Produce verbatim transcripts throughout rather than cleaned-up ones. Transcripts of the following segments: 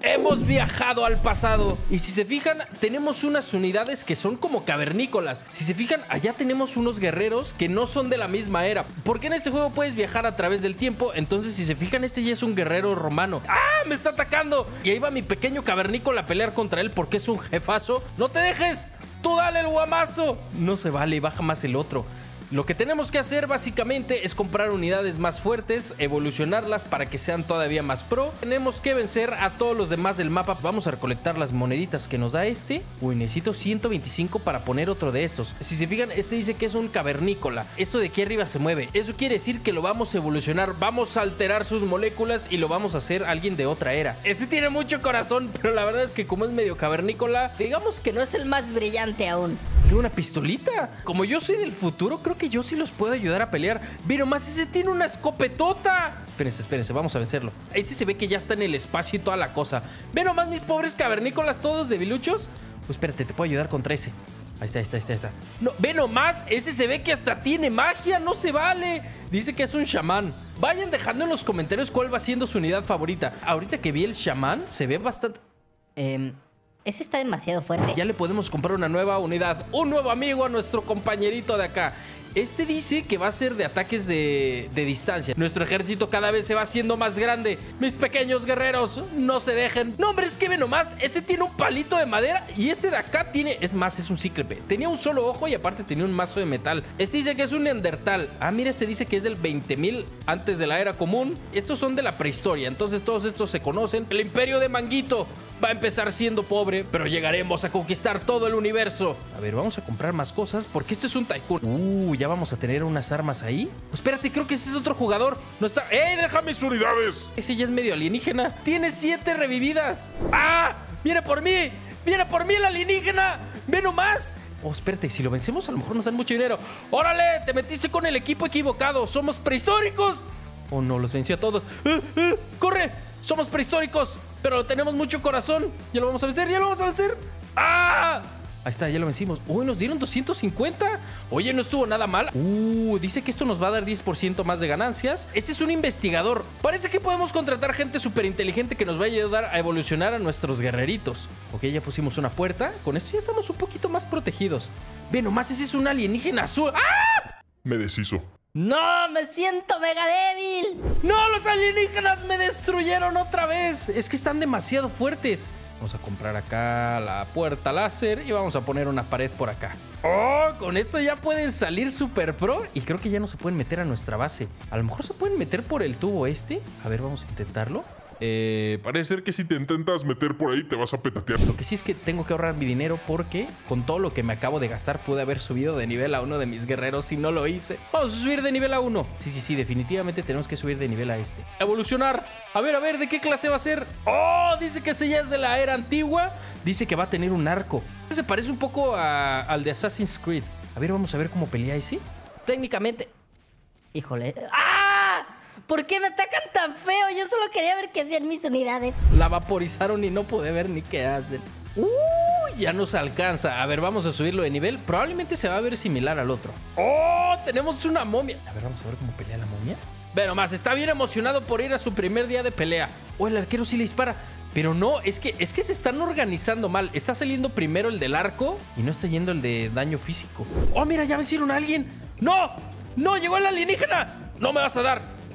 Hemos viajado al pasado y si se fijan tenemos unas unidades que son como cavernícolas. Si se fijan allá tenemos unos guerreros que no son de la misma era, porque en este juego puedes viajar a través del tiempo. Entonces si se fijan este ya es un guerrero romano. ¡Ah! Me está atacando y ahí va mi pequeño cavernícola a pelear contra él porque es un jefazo. ¡No te dejes! ¡Tú dale el guamazo! No se vale, baja más el otro. Lo que tenemos que hacer básicamente es comprar unidades más fuertes, evolucionarlas para que sean todavía más pro. Tenemos que vencer a todos los demás del mapa. Vamos a recolectar las moneditas que nos da este. Uy, necesito ciento veinticinco para poner otro de estos. Si se fijan, este dice que es un cavernícola. Esto de aquí arriba se mueve. Eso quiere decir que lo vamos a evolucionar. Vamos a alterar sus moléculas y lo vamos a hacer alguien de otra era. Este tiene mucho corazón, pero la verdad es que como es medio cavernícola, digamos que no es el más brillante aún. Tiene una pistolita. Como yo soy del futuro, creo que yo sí los puedo ayudar a pelear. Pero más ese tiene una escopetota. Espérense, espérense, vamos a vencerlo. Este se ve que ya está en el espacio y toda la cosa. Ve nomás mis pobres cavernícolas todos debiluchos. Pues espérate, te puedo ayudar contra ese. Ahí está, ahí está, ahí está, ahí está. No, ve nomás, ese se ve que hasta tiene magia, no se vale. Dice que es un chamán. Vayan dejando en los comentarios cuál va siendo su unidad favorita. Ahorita que vi el chamán, se ve bastante... Eh... Ese está demasiado fuerte. Ya le podemos comprar una nueva unidad, un nuevo amigo a nuestro compañerito de acá. Este dice que va a ser de ataques de, de distancia. Nuestro ejército cada vez se va haciendo más grande. Mis pequeños guerreros, no se dejen. No, hombre, es que ve nomás. Este tiene un palito de madera y este de acá tiene... Es más, es un cíclope. Tenía un solo ojo y aparte tenía un mazo de metal. Este dice que es un neandertal. Ah, mira, este dice que es del veinte mil antes de la era común. Estos son de la prehistoria, entonces todos estos se conocen. El imperio de Manguito va a empezar siendo pobre, pero llegaremos a conquistar todo el universo. A ver, vamos a comprar más cosas porque este es un tycoon. Uh, ya vamos a tener unas armas ahí. Pues espérate, creo que ese es otro jugador. No está... ¡Ey, deja mis unidades! Ese ya es medio alienígena. Tiene siete revividas. ¡Ah! ¡Viene por mí! ¡Viene por mí el alienígena! ¡Ve nomás! Oh, espérate, si lo vencemos a lo mejor nos dan mucho dinero. ¡Órale! Te metiste con el equipo equivocado. ¡Somos prehistóricos! Oh, no, los venció a todos. ¡Uh, uh! ¡Corre! Somos prehistóricos, pero tenemos mucho corazón. Ya lo vamos a vencer, ya lo vamos a vencer. ¡Ah! Ahí está, ya lo vencimos. Uy, nos dieron doscientos cincuenta. Oye, no estuvo nada mal. Uh, dice que esto nos va a dar diez por ciento más de ganancias. Este es un investigador. Parece que podemos contratar gente súper inteligente que nos va a ayudar a evolucionar a nuestros guerreritos. Ok, ya pusimos una puerta. Con esto ya estamos un poquito más protegidos. Ve nomás, ese es un alienígena azul. ¡Ah! Me deshizo. ¡No! ¡Me siento mega débil! ¡No! ¡Los alienígenas me destruyeron otra vez! Es que están demasiado fuertes. Vamos a comprar acá la puerta láser y vamos a poner una pared por acá. ¡Oh! Con esto ya pueden salir super pro y creo que ya no se pueden meter a nuestra base. A lo mejor se pueden meter por el tubo este. A ver, vamos a intentarlo. Eh, Parece ser que si te intentas meter por ahí te vas a petatear. Lo que sí es que tengo que ahorrar mi dinero porque con todo lo que me acabo de gastar pude haber subido de nivel a uno de mis guerreros y no lo hice. Vamos a subir de nivel a uno. Sí, sí, sí, definitivamente tenemos que subir de nivel a este. Evolucionar. A ver, a ver, ¿de qué clase va a ser? ¡Oh! Dice que este ya es de la era antigua. Dice que va a tener un arco. Se parece un poco a, al de Assassin's Creed. A ver, vamos a ver cómo pelea ese. Técnicamente... Híjole... ¡Ah! ¿Por qué me atacan tan feo? Yo solo quería ver qué hacían mis unidades. La vaporizaron y no pude ver ni qué hacen. ¡Uh! Ya nos alcanza. A ver, vamos a subirlo de nivel. Probablemente se va a ver similar al otro. ¡Oh! Tenemos una momia. A ver, vamos a ver cómo pelea la momia. Ve nomás, está bien emocionado por ir a su primer día de pelea. Oh, el arquero sí le dispara. Pero no, es que, es que se están organizando mal. Está saliendo primero el del arco y no está yendo el de daño físico. ¡Oh, mira! Ya vencieron a alguien. ¡No! ¡No! ¡Llegó el alienígena! ¡No me vas a dar!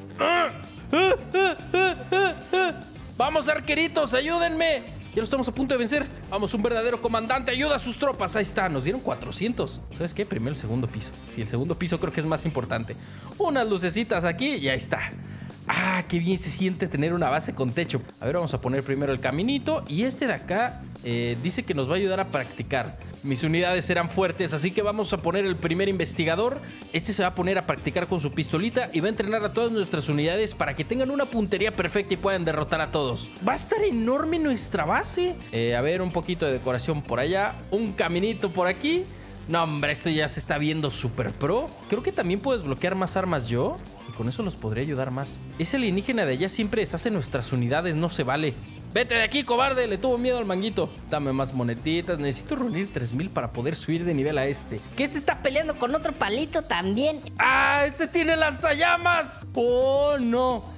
Vamos, arqueritos, ayúdenme. Ya lo estamos a punto de vencer. Vamos, un verdadero comandante ayuda a sus tropas. Ahí está, nos dieron cuatrocientos. ¿Sabes qué? Primero el segundo piso. Sí, el segundo piso creo que es más importante. Unas lucecitas aquí y ahí está. Ah, qué bien se siente tener una base con techo. A ver, vamos a poner primero el caminito. Y este de acá eh, dice que nos va a ayudar a practicar. Mis unidades serán fuertes, así que vamos a poner el primer investigador. Este se va a poner a practicar con su pistolita y va a entrenar a todas nuestras unidades para que tengan una puntería perfecta y puedan derrotar a todos. Va a estar enorme nuestra base. Eh, a ver, un poquito de decoración por allá. Un caminito por aquí. No, hombre, esto ya se está viendo súper pro. Creo que también puedes bloquear más armas yo. Y con eso los podría ayudar más. Ese alienígena de allá siempre deshace nuestras unidades. No se vale. Vete de aquí, cobarde. Le tuvo miedo al manguito. Dame más monetitas. Necesito reunir tres mil para poder subir de nivel a este. Que este está peleando con otro palito también. ¡Ah! ¡Este tiene lanzallamas! ¡Oh, no!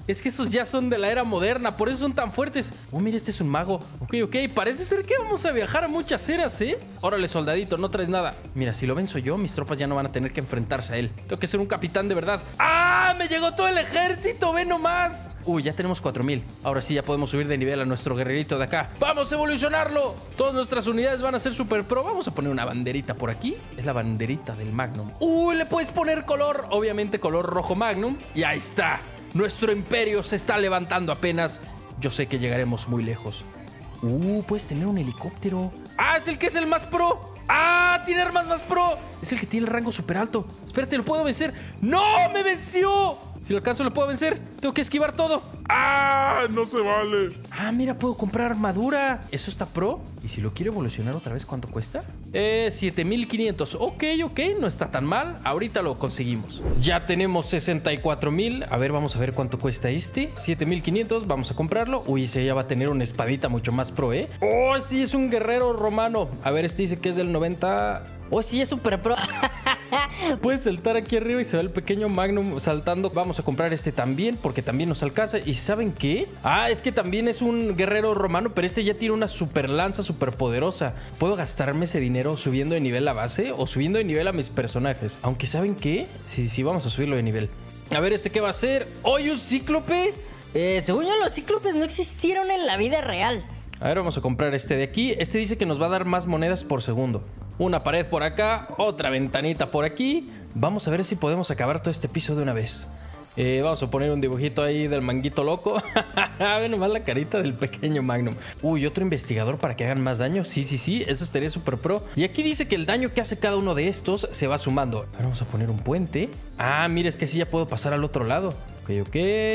Es que esos ya son de la era moderna, por eso son tan fuertes. Oh, mira, este es un mago. Ok, ok, parece ser que vamos a viajar a muchas eras, ¿eh? Órale, soldadito, no traes nada. Mira, si lo venzo yo, mis tropas ya no van a tener que enfrentarse a él. Tengo que ser un capitán de verdad. ¡Ah! ¡Me llegó todo el ejército! ¡Ve nomás! Uy, ya tenemos cuatro mil. Ahora sí ya podemos subir de nivel a nuestro guerrerito de acá. ¡Vamos a evolucionarlo! Todas nuestras unidades van a ser super pro. Vamos a poner una banderita por aquí. Es la banderita del Magnum. ¡Uy! Le puedes poner color. Obviamente color rojo Magnum. Y ahí está. Nuestro imperio se está levantando apenas. Yo sé que llegaremos muy lejos. Uh, puedes tener un helicóptero. ¡Ah! Es el que es el más pro. ¡Ah! Tiene armas más pro. Es el que tiene el rango súper alto. Espérate, ¿lo puedo vencer? ¡No! ¡Me venció! Si lo alcanzo, ¿lo puedo vencer? Tengo que esquivar todo. ¡Ah! No se vale. Ah, mira, puedo comprar armadura. ¿Eso está pro? ¿Y si lo quiero evolucionar otra vez, cuánto cuesta? Eh, siete mil quinientos. Ok, ok, no está tan mal. Ahorita lo conseguimos. Ya tenemos sesenta y cuatro mil. A ver, vamos a ver cuánto cuesta este. siete mil quinientos, vamos a comprarlo. Uy, ese ya va a tener una espadita mucho más pro, ¿eh? Oh, este es un guerrero romano. A ver, este dice que es del noventa. Oh, sí, es súper pro. Puedes saltar aquí arriba y se ve el pequeño Magnum saltando. Vamos a comprar este también porque también nos alcanza. ¿Y saben qué? Ah, es que también es un guerrero romano, pero este ya tiene una super lanza super poderosa. ¿Puedo gastarme ese dinero subiendo de nivel la base o subiendo de nivel a mis personajes? Aunque ¿saben qué? Sí, sí, vamos a subirlo de nivel. A ver, ¿este qué va a ser? ¿Hoy un cíclope? Eh, según yo, los cíclopes no existieron en la vida real. A ver, vamos a comprar este de aquí. Este dice que nos va a dar más monedas por segundo. Una pared por acá, otra ventanita por aquí. Vamos a ver si podemos acabar todo este piso de una vez. Eh, vamos a poner un dibujito ahí del manguito loco. Ve nomás la carita del pequeño Magnum. Uy, otro investigador para que hagan más daño. Sí, sí, sí, eso estaría súper pro. Y aquí dice que el daño que hace cada uno de estos se va sumando. Ahora vamos a poner un puente. Ah, mira, es que sí ya puedo pasar al otro lado. Ok, ok.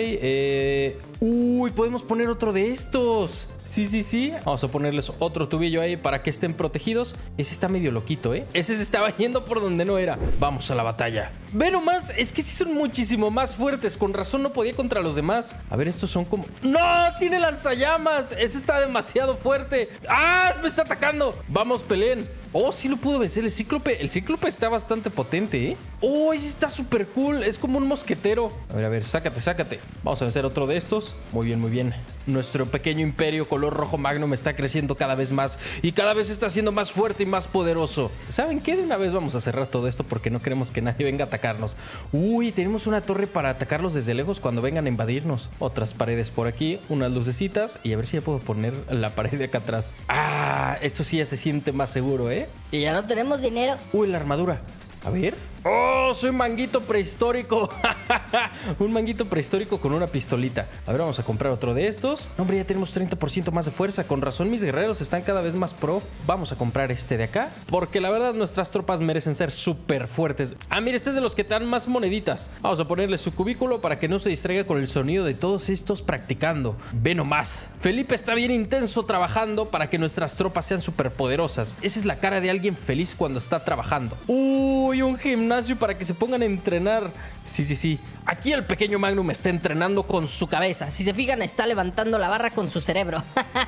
Eh... Uy, podemos poner otro de estos. Sí, sí, sí. Vamos a ponerles otro tubillo ahí para que estén protegidos. Ese está medio loquito, ¿eh? Ese se estaba yendo por donde no era. Vamos a la batalla. Ve nomás, es que sí son muchísimo más fuertes. Con razón no podía contra los demás. A ver, estos son como... ¡No! ¡Tiene lanzallamas! Ese está demasiado fuerte. ¡Ah! ¡Me está atacando! Vamos, peleen. Oh, sí lo pudo vencer el cíclope. El cíclope está bastante potente, ¿eh? Oh, ese está súper cool. Es como un mosquetero. A ver, a ver, sácate, sácate. Vamos a vencer otro de estos. Muy bien, muy bien. Nuestro pequeño imperio color rojo Magnum está creciendo cada vez más y cada vez está siendo más fuerte y más poderoso. ¿Saben qué? De una vez vamos a cerrar todo esto porque no queremos que nadie venga a atacarnos. Uy, tenemos una torre para atacarlos desde lejos cuando vengan a invadirnos. Otras paredes por aquí, unas lucecitas y a ver si ya puedo poner la pared de acá atrás. Ah, esto sí ya se siente más seguro, ¿eh? Y ya no tenemos dinero. Uy, la armadura. A ver. ¡Oh! Soy un manguito prehistórico. Un manguito prehistórico con una pistolita. A ver, vamos a comprar otro de estos. No, hombre, ya tenemos treinta por ciento más de fuerza. Con razón, mis guerreros están cada vez más pro. Vamos a comprar este de acá. Porque la verdad, nuestras tropas merecen ser súper fuertes. Ah, mira, este es de los que te dan más moneditas. Vamos a ponerle su cubículo para que no se distraiga con el sonido de todos estos practicando. Ve nomás. Felipe está bien intenso trabajando para que nuestras tropas sean súper poderosas. Esa es la cara de alguien feliz cuando está trabajando. Uy, un gimnasio para que se pongan a entrenar. Sí, sí, sí. Aquí el pequeño Magnum está entrenando con su cabeza. Si se fijan, está levantando la barra con su cerebro.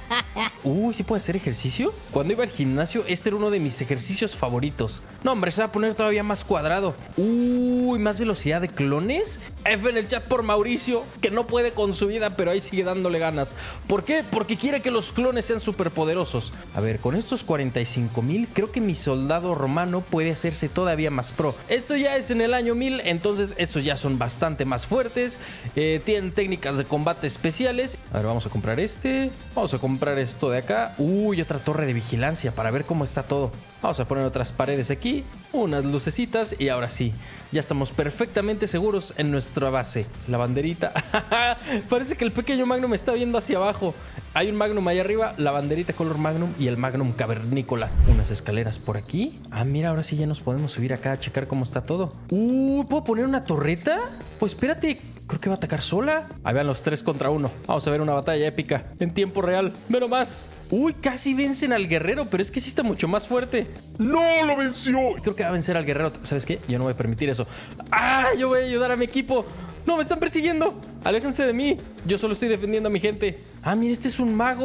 Uy, ¿sí puede hacer ejercicio? Cuando iba al gimnasio, este era uno de mis ejercicios favoritos. No, hombre, se va a poner todavía más cuadrado. Uy, más velocidad de clones. F en el chat por Mauricio, que no puede con su vida, pero ahí sigue dándole ganas. ¿Por qué? Porque quiere que los clones sean súper poderosos. A ver, con estos cuarenta y cinco mil, creo que mi soldado romano puede hacerse todavía más pro. Esto ya es en el año mil, entonces estos ya son bastante más fuertes, eh, tienen técnicas de combate especiales. A ver, vamos a comprar este, vamos a comprar esto de acá. Uy, otra torre de vigilancia para ver cómo está todo. Vamos a poner otras paredes aquí, unas lucecitas y ahora sí, ya estamos perfectamente seguros en nuestra base. La banderita. Parece que el pequeño Magnum está viendo hacia abajo. Hay un Magnum ahí arriba, la banderita color Magnum y el Magnum cavernícola. Unas escaleras por aquí. Ah, mira, ahora sí ya nos podemos subir acá a checar cómo está todo. Uh, ¿puedo poner una torreta? Pues espérate, creo que va a atacar sola. Ahí vean los tres contra uno. Vamos a ver una batalla épica en tiempo real. Ve nomás. Uy, casi vencen al guerrero, pero es que sí está mucho más fuerte. ¡No! ¡Lo venció! Creo que va a vencer al guerrero. ¿Sabes qué? Yo no voy a permitir eso. ¡Ah! Yo voy a ayudar a mi equipo. ¡No! ¡Me están persiguiendo! ¡Aléjense de mí! Yo solo estoy defendiendo a mi gente. Ah, mira, este es un mago.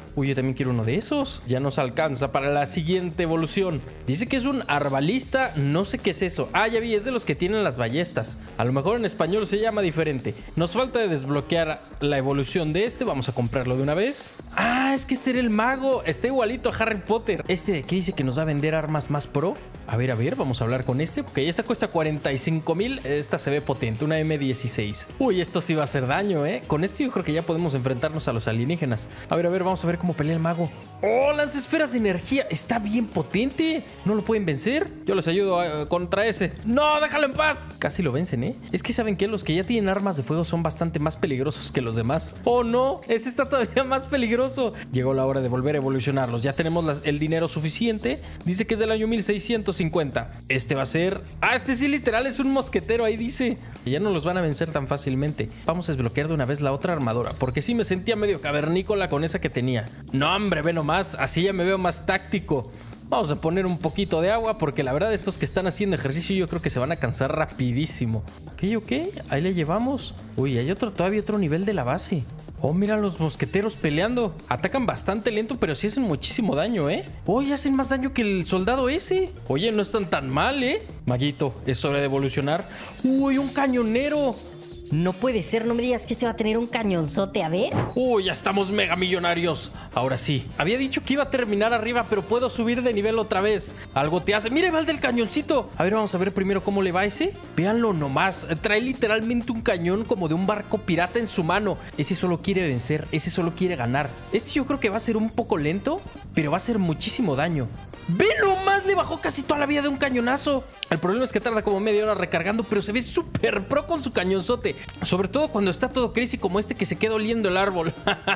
Uy, yo también quiero uno de esos. Ya nos alcanza para la siguiente evolución. Dice que es un arbalista, no sé qué es eso. Ah, ya vi, es de los que tienen las ballestas. A lo mejor en español se llama diferente. Nos falta de desbloquear la evolución de este. Vamos a comprarlo de una vez. Ah, es que este era el mago. Está igualito a Harry Potter. Este de aquí dice que nos va a vender armas más pro. A ver, a ver, vamos a hablar con este. Porque esta cuesta cuarenta y cinco mil. Esta se ve potente, una eme dieciséis. Uy, esto sí va a hacer daño, ¿eh? Con esto yo creo que ya podemos enfrentarnos a los alienígenas. A ver, a ver, vamos a ver cómo pelea el mago. ¡Oh, las esferas de energía! Está bien potente. ¿No lo pueden vencer? Yo les ayudo a, contra ese. ¡No, déjalo en paz! Casi lo vencen, ¿eh? Es que ¿saben qué? Los que ya tienen armas de fuego son bastante más peligrosos que los demás. ¡Oh, no! Ese está todavía más peligroso. Llegó la hora de volver a evolucionarlos. Ya tenemos las, el dinero suficiente. Dice que es del año mil seiscientos cincuenta. Este va a ser... ¡Ah, este sí literal es un mosquetero! Ahí dice. Y ya no los van a vencer tan fácilmente. Vamos a desbloquear de una vez la otra armadura. Porque sí me sentía medio cavernícola con esa que tenía. No, hombre, ve nomás. Así ya me veo más táctico. Vamos a poner un poquito de agua porque la verdad estos que están haciendo ejercicio yo creo que se van a cansar rapidísimo. Ok, ok, ahí le llevamos. Uy, hay otro, todavía otro nivel de la base. Oh, mira los mosqueteros peleando. Atacan bastante lento, pero sí hacen muchísimo daño, ¿eh? Oye, hacen más daño que el soldado ese. Oye, no están tan mal, ¿eh? Maguito, es hora de evolucionar. Uy, un cañonero. No puede ser, no me digas que este va a tener un cañonzote, a ver. Uy, ya estamos mega millonarios. Ahora sí, había dicho que iba a terminar arriba, pero puedo subir de nivel otra vez. Algo te hace. ¡Mire, va el del cañoncito! A ver, vamos a ver primero cómo le va ese. Véanlo nomás. Trae literalmente un cañón como de un barco pirata en su mano. Ese solo quiere vencer, ese solo quiere ganar. Este yo creo que va a ser un poco lento, pero va a hacer muchísimo daño. ¡Ve nomás! Le bajó casi toda la vida de un cañonazo. El problema es que tarda como media hora recargando, pero se ve súper pro con su cañonzote. Sobre todo cuando está todo crazy como este que se queda oliendo el árbol.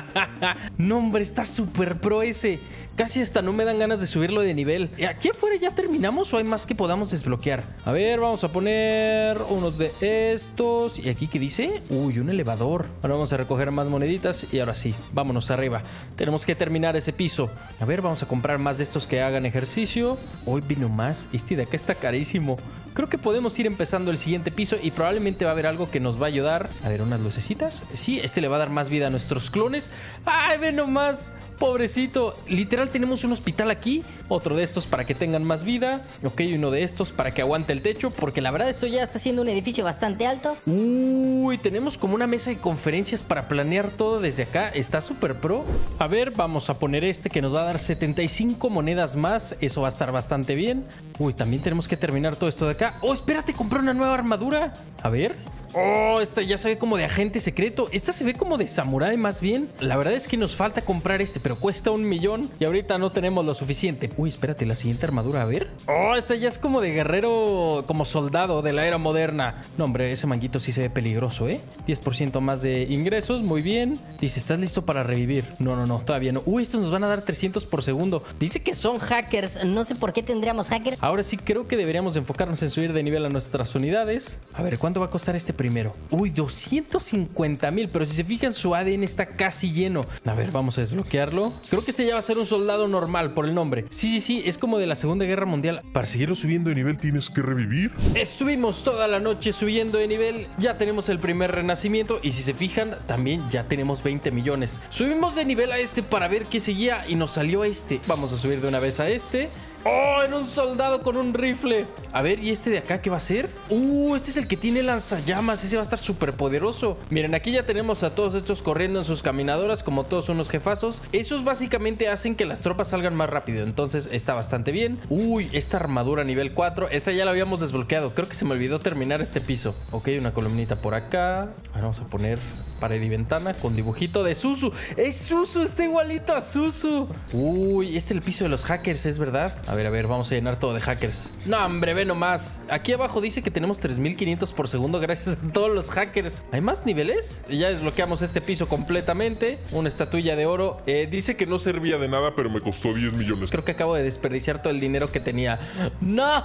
No, hombre, está súper pro ese. Casi hasta no me dan ganas de subirlo de nivel. ¿Aquí afuera ya terminamos o hay más que podamos desbloquear? A ver, vamos a poner unos de estos. ¿Y aquí qué dice? Uy, un elevador. Ahora vamos a recoger más moneditas y ahora sí, vámonos arriba. Tenemos que terminar ese piso. A ver, vamos a comprar más de estos que hagan ejercicio. Hoy vino más. Este de acá está carísimo. Creo que podemos ir empezando el siguiente piso y probablemente va a haber algo que nos va a ayudar. A ver, unas lucecitas. Sí, este le va a dar más vida a nuestros clones. ¡Ay, ve nomás! Pobrecito. Literal tenemos un hospital aquí. Otro de estos para que tengan más vida. Ok, uno de estos para que aguante el techo. Porque la verdad Esto ya está siendo un edificio bastante alto. Uy, tenemos como una mesa de conferencias para planear todo desde acá. Está súper pro. A ver, vamos a poner este que nos va a dar setenta y cinco monedas más. Eso va a estar bastante bien. Uy, también tenemos que terminar todo esto de acá. Oh, espérate, compré una nueva armadura. A ver. Oh, esta ya se ve como de agente secreto. Esta se ve como de samurái más bien. La verdad es que nos falta comprar este, pero cuesta un millón y ahorita no tenemos lo suficiente. Uy, espérate, la siguiente armadura, a ver. Oh, esta ya es como de guerrero, como soldado de la era moderna. No, hombre, ese manguito sí se ve peligroso, ¿eh? diez por ciento más de ingresos, muy bien. Dice, ¿estás listo para revivir? No, no, no, todavía no. Uy, estos nos van a dar trescientos por segundo. Dice que son hackers, no sé por qué tendríamos hackers. Ahora sí creo que deberíamos enfocarnos en subir de nivel a nuestras unidades. A ver, ¿cuánto va a costar este primero? Uy, doscientos cincuenta mil, pero si se fijan su A D N está casi lleno. A ver, vamos a desbloquearlo. Creo que este ya va a ser un soldado normal por el nombre. Sí, sí, sí, es como de la Segunda Guerra Mundial. Para seguirlo subiendo de nivel tienes que revivir. Estuvimos toda la noche subiendo de nivel. Ya tenemos el primer renacimiento y si se fijan, también ya tenemos veinte millones. Subimos de nivel a este para ver qué seguía y nos salió este. Vamos a subir de una vez a este. ¡Oh! En un soldado con un rifle. A ver, ¿y este de acá qué va a ser? ¡Uh! Este es el que tiene lanzallamas. Ese va a estar súper poderoso. Miren, aquí ya tenemos a todos estos corriendo en sus caminadoras, como todos unos jefazos. Esos básicamente hacen que las tropas salgan más rápido. Entonces está bastante bien. Uy, esta armadura nivel cuatro. Esta ya la habíamos desbloqueado. Creo que se me olvidó terminar este piso. Ok, una columnita por acá. Ahora vamos a poner pared y ventana con dibujito de Suzu. ¡Es Suzu! Está igualito a Suzu. Uy, este es el piso de los hackers, ¿es verdad? A ver, a ver, vamos a llenar todo de hackers. No, hombre, ve nomás. Aquí abajo dice que tenemos tres mil quinientos por segundo gracias a todos los hackers. ¿Hay más niveles? Y ya desbloqueamos este piso completamente. Una estatuilla de oro. Eh, dice que no servía de nada, pero me costó diez millones. Creo que acabo de desperdiciar todo el dinero que tenía. ¡No!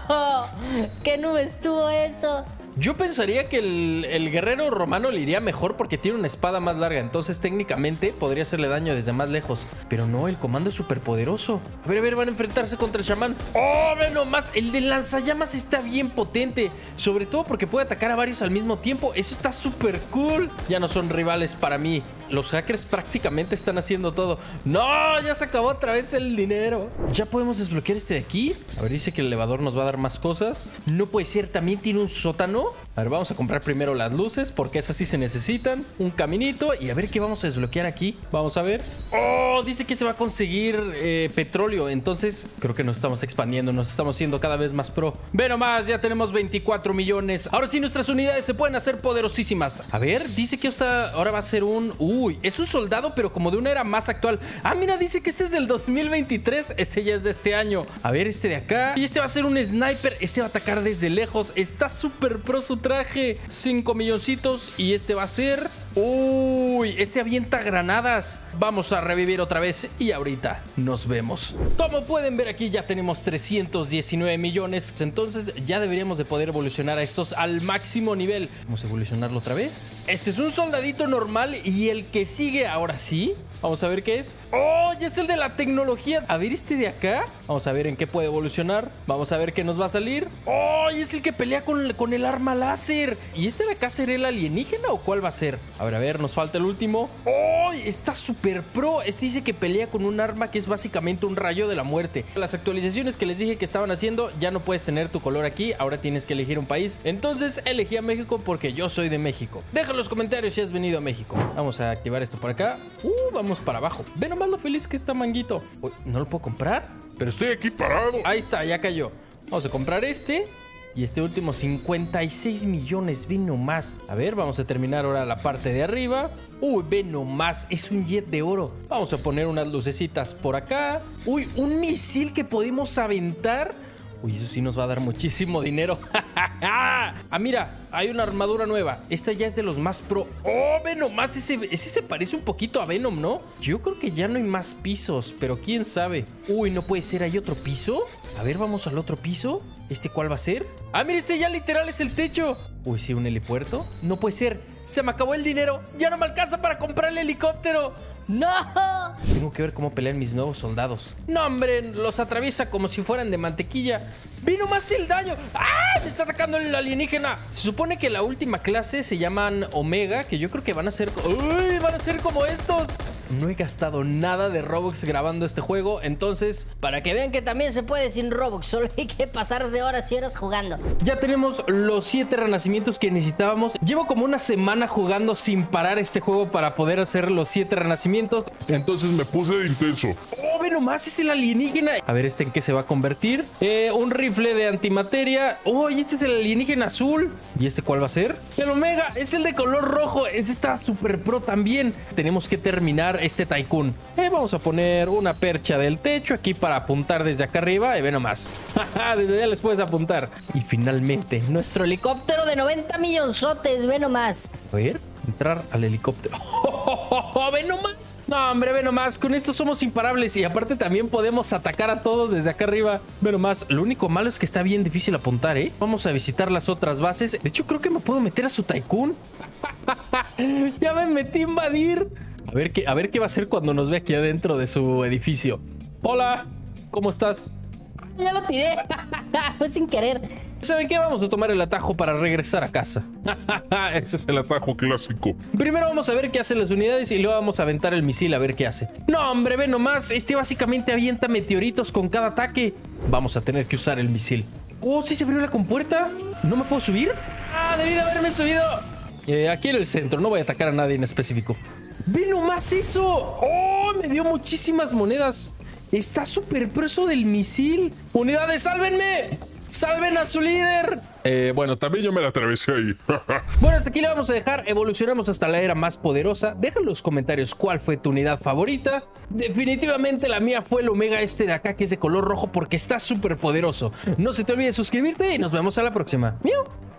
¿Qué nube estuvo eso? Yo pensaría que el, el guerrero romano le iría mejor porque tiene una espada más larga. Entonces técnicamente podría hacerle daño desde más lejos. Pero no, el comando es súper poderoso. A ver, a ver, van a enfrentarse contra el chamán. ¡Oh, ve nomás! El de lanzallamas está bien potente. Sobre todo porque puede atacar a varios al mismo tiempo. Eso está súper cool. Ya no son rivales para mí. los hackers prácticamente están haciendo todo. ¡No! Ya se acabó otra vez el dinero. Ya podemos desbloquear este de aquí. A ver, dice que el elevador nos va a dar más cosas. No puede ser, también tiene un sótano. A ver, vamos a comprar primero las luces, porque esas sí se necesitan. Un caminito. Y a ver qué vamos a desbloquear aquí. Vamos a ver. ¡Oh! Dice que se va a conseguir eh, petróleo. Entonces, creo que nos estamos expandiendo. Nos estamos haciendo cada vez más pro. Ve nomás, ya tenemos veinticuatro millones. Ahora sí, nuestras unidades se pueden hacer poderosísimas. A ver, dice que esta ahora va a ser un... Uy, es un soldado, pero como de una era más actual. Ah, mira, dice que este es del dos mil veintitrés. Este ya es de este año. A ver, este de acá. Y este va a ser un sniper. Este va a atacar desde lejos. Está súper pro su traje. cinco milloncitos. Y este va a ser... Uy, este avienta granadas. Vamos a revivir otra vez y ahorita nos vemos. Como pueden ver aquí ya tenemos trescientos diecinueve millones. Entonces ya deberíamos de poder evolucionar a estos al máximo nivel. Vamos a evolucionarlo otra vez. Este es un soldadito normal y el que sigue ahora sí. Vamos a ver qué es. ¡Oh! Ya es el de la tecnología. A ver este de acá. Vamos a ver en qué puede evolucionar. Vamos a ver qué nos va a salir. ¡Oh! Y es el que pelea con, con el arma láser. ¿Y este de acá será el alienígena o cuál va a ser? A ver, a ver, nos falta el último. ¡Oh! Está súper pro. Este dice que pelea con un arma que es básicamente un rayo de la muerte. Las actualizaciones que les dije que estaban haciendo, ya no puedes tener tu color aquí. Ahora tienes que elegir un país. Entonces elegí a México porque yo soy de México. Deja en los comentarios si has venido a México. Vamos a activar esto por acá. Uh, vamos para abajo. Ve nomás lo feliz que está Manguito. Uy, ¿no lo puedo comprar? Pero estoy aquí parado. Ahí está, ya cayó. Vamos a comprar este. Y este último, cincuenta y seis millones. Ve nomás. A ver, vamos a terminar ahora la parte de arriba. Uy, ve nomás. Es un jet de oro. Vamos a poner unas lucecitas por acá. Uy, un misil que podemos aventar. Uy, eso sí nos va a dar muchísimo dinero. Ah, mira, hay una armadura nueva. Esta ya es de los más pro. Oh, ve nomás, ese, ese se parece un poquito a Venom, ¿no? Yo creo que ya no hay más pisos, pero quién sabe. Uy, no puede ser, ¿hay otro piso? A ver, vamos al otro piso. ¿Este cuál va a ser? Ah, mira, este ya literal es el techo. Uy, sí, un helipuerto. No puede ser, se me acabó el dinero. Ya no me alcanza para comprar el helicóptero. ¡No! Tengo que ver cómo pelean mis nuevos soldados. No, hombre, los atraviesa como si fueran de mantequilla. ¡Vino más el daño! ¡Ah! Me está atacando el alienígena. Se supone que la última clase se llaman Omega, que yo creo que van a ser... ¡Uy! Van a ser como estos. No he gastado nada de Robux grabando este juego, entonces... Para que vean que también se puede sin Robux, solo hay que pasarse horas y horas jugando. Ya tenemos los siete renacimientos que necesitábamos. Llevo como una semana jugando sin parar este juego para poder hacer los siete renacimientos. Entonces me puse de intenso. ¡Oh, ve nomás! Es el alienígena. A ver, ¿este en qué se va a convertir? Eh, un rifle de antimateria. ¡Oh, y este es el alienígena azul! ¿Y este cuál va a ser? ¡El Omega! Es el de color rojo. Ese está súper pro también. Tenemos que terminar este Tycoon. Eh, vamos a poner una percha del techo aquí para apuntar desde acá arriba. Y ve nomás. Desde allá les puedes apuntar. Y finalmente, nuestro Helicóptero de noventa millonzotes, ve nomás. A ver, entrar al helicóptero. ¡Oh, ve nomás! No, hombre, ve nomás. Con esto somos imparables. Y aparte también podemos atacar a todos desde acá arriba. Ve nomás. Lo único malo es que está bien difícil apuntar, ¿eh? Vamos a visitar las otras bases. De hecho, creo que me puedo meter a su Tycoon. Ya me metí a invadir. A ver qué, a ver qué va a hacer cuando nos ve aquí adentro de su edificio. Hola, ¿cómo estás? Ya lo tiré. Fue sin querer. ¿Saben qué? Vamos a tomar el atajo para regresar a casa. Ese es el atajo clásico. Primero vamos a ver qué hacen las unidades y luego vamos a aventar el misil a ver qué hace. No, hombre, ve nomás. Este básicamente avienta meteoritos con cada ataque. Vamos a tener que usar el misil. Oh, sí se abrió la compuerta. ¿No me puedo subir? Ah, debí de haberme subido. Eh, aquí en el centro. No voy a atacar a nadie en específico. ¡Ve nomás eso! ¡Oh! Me dio muchísimas monedas. Está súper preso del misil. ¡Unidades, sálvenme! ¡Salven a su líder! Eh, bueno, también yo me la atravesé ahí. Bueno, hasta aquí le vamos a dejar. Evolucionamos hasta la era más poderosa. Deja en los comentarios cuál fue tu unidad favorita. Definitivamente la mía fue el Omega este de acá, que es de color rojo, porque está súper poderoso. No se te olvide suscribirte y nos vemos a la próxima. ¡Miau!